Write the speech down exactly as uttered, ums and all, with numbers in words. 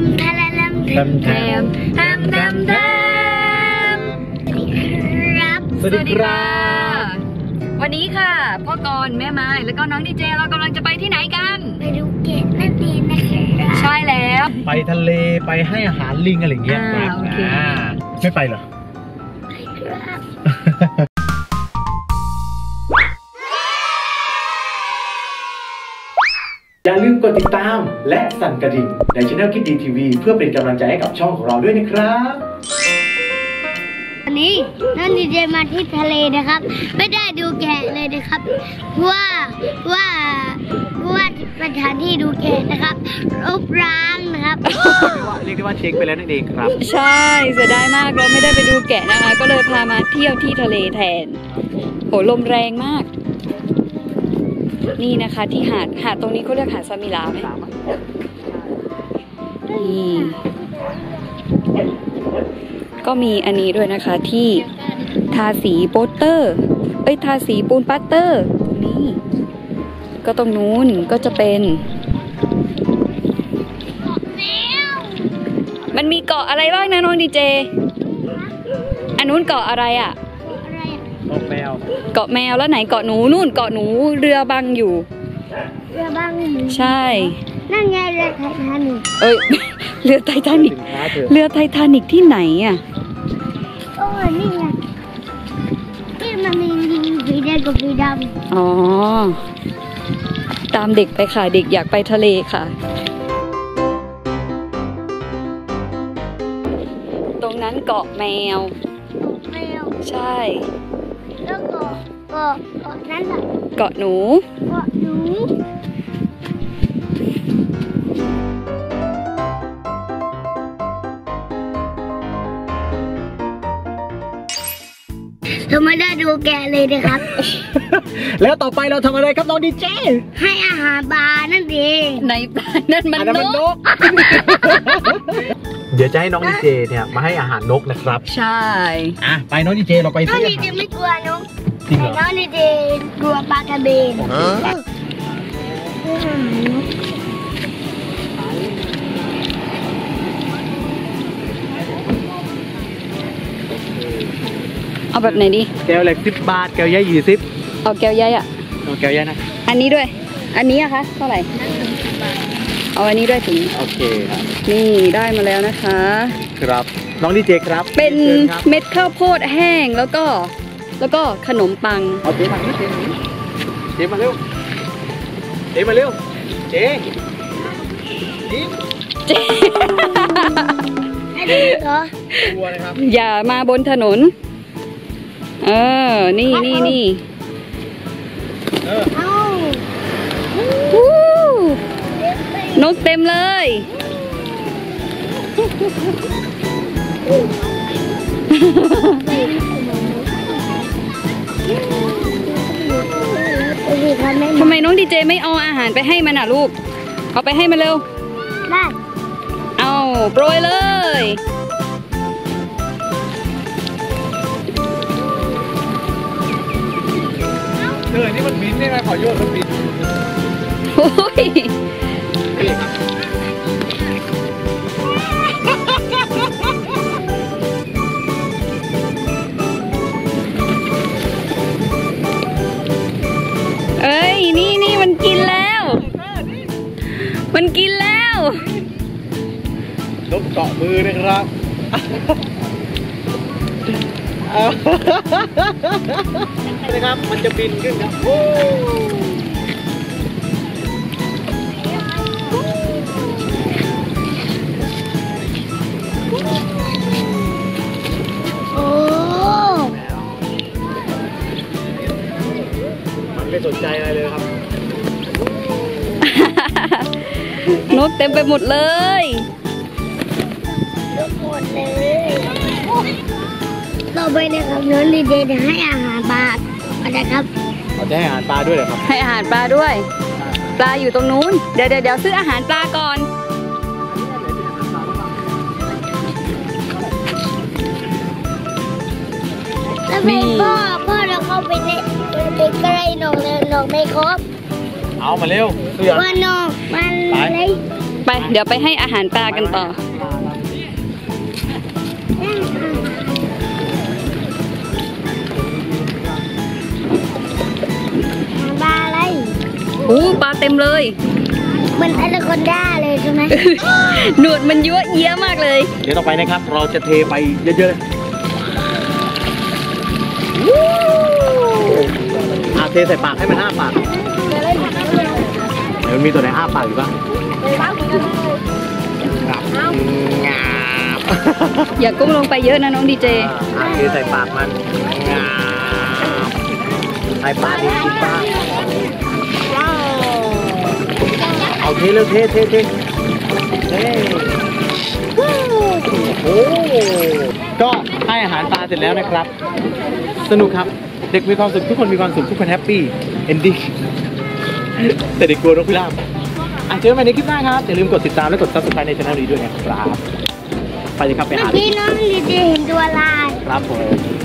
ำทะละลำแทมแทมแทมแทมแทมครับสวัสดีครับวันนี้ค่ะพ่อกรณ์แม่ไม้แล้วก็น้องดีเจเรากำลังจะไปที่ไหนกันไปดูแกะนั่นเองนะคะใช่แล้วไปทะเลไปให้อาหารลิงอะไรอย่างเงี้ยครับไม่ไปเหรอไปครับอย่าลืมกดติดตามและสั่นกระดิ่งในช่องคิดดีทีวีเพื่อเป็นกำลังใจให้กับช่องของเราด้วยนะครับวันนี้น้องดีเจมาที่ทะเลนะครับไม่ได้ดูแกะเลยนะครับว่าว่าว่าสถานที่ดูแกะนะครับรกร้างนะครับเรียกได้ว่าเช็คไปแล้วนั่นเองครับใช่เสียดายมากเราไม่ได้ไปดูแกะนะคะก็เลยพามาเที่ยวที่ทะเลแทนโหลมแรงมากนี่นะคะที่หาดหาดตรงนี้เขาเรียกหาดซามิลาไหมนี่ก็มีอันนี้ด้วยนะคะที่ทาสีโปสเตอร์เอ้ยทาสีปูนปัตเตอร์ตรงนี้ก็ตรงนู้นก็จะเป็นมันมีเกาะอะไรบ้างนะน้องดีเจอันนู้นเกาะอะไรอ่ะเกาะแมวเกาะแมวแล้วไหนเกาะหนูนู่นเกาะหนูเรือบังอยู่เรือบังใช่นั่นไงเรือไททานิกเอ้ยเรือไททานิกเรือไททานิกที่ไหนอ่ะโอ้ยนี่ไงที่มันมีลิงสีแดงกับสีดำอ๋อตามเด็กไปค่ะเด็กอยากไปทะเลค่ะตรงนั้นเกาะแมวแมวใช่แล้วเกาะเกาะเกาะนั้นล่ะเกาะหนูเกาะหนูเราไม่ได้ดูแกะเลยนะครับแล้วต่อไปเราทำอะไรครับน้องดีเจให้อาหารปลานั่นเองในปลานั่นมันนกเดี๋ยวจะให้น้องดีเจเนี่ยมาให้อาหารนกนะครับใช่อ่ะไปน้องดีเจเราไปน้องดีเจไม่กลัวนกแต่น้องดีเจกลัวปลากระเบนเอาแบบไหนดีแก้วเล็กสิบบาทแก้วใหญ่ยี่สิบเอาแก้วใหญ่อะเอาแก้วใหญ่นะอันนี้ด้วยอันนี้อะคะเท่าไหร่เอาอันนี้ด้วยถึงโอเคครับนี่ได้มาแล้วนะคะครับน้องดีเจครับเป็นเม็ดข้าวโพดแห้งแล้วก็แล้วก็ขนมปังเอาเจ๊มาเจ๊เจ๊มาเร็วเจ๊มาเร็วเจ๊เจ๊เหรออย่ามาบนถนนเออนี่นี่นี่นกเต็มเลยทำไมน้องดีเจไม่เอาอาหารไปให้มันอ่ะลูกเอาไปให้มันเร็วได้เอาโปรยเลยเออนี่มันบินได้ไหมขอโยนมันบินโอ้ยเอ้ยนี่นี่มันกินแล้วมันกินแล้วนกเกาะมือนะครับนะครับมันจะบินขึ้นครับโอ้โอ้มันไม่สนใจอะไรเลยครับนกเต็มไปหมดเลยนกหมดเลยต่อไปนะครับน้องดีเจจะให้อาหารปลาอะไรครับเราจะให้อาหารปลาด้วยเหรอครับให้อาหารปลาด้วยปลาอยู่ตรงนู้นเดี๋ยวเดี๋ยวเดี๋ยวซื้ออาหารปลาก่อนแล้วพ่อพ่อเราเข้าไปในไปใกล้นกเลยนกไม่ครบเอามาเร็วว่านกมันเล็กไปเดี๋ยวไปให้อาหารปลากันต่อปลาอะไรโอ้ปลาเต็มเลยเหมือนอนาคอนด้าเลยใช่ไหมหนวดมันยั่วเยี้ยมากเลยเดี๋ยวต่อไปนะครับ เราจะเทไปเยอะๆเลยอาเทใส่ปากให้มันอ้าปากเดี๋ยวมันมีตัวไหนอ้าปากอยู่บ้างครับงาบอย่าก้มลงไปเยอะนะน้องดีเจอาเทใส่ปากมันงาบให้ปลาดีกินปลาเอาเทเร็วเทเทเทเทโอ้ก็ให้อาหารปลาเสร็จแล้วนะครับ สนุกครับ เด็กมีความสุขทุกคนมีความสุขทุกคนแฮปปี้เอนดิ้งแต่เด็กกลัวนกพิราบอ่ะเจอกันใหม่ในคลิปหน้าครับอย่าลืมกดติดตามและกดซับสไครต์ในช่องนี้ด้วยนะครับไปเลยครับไปหาพี่น้องดีเจเห็นตัวลายครับผม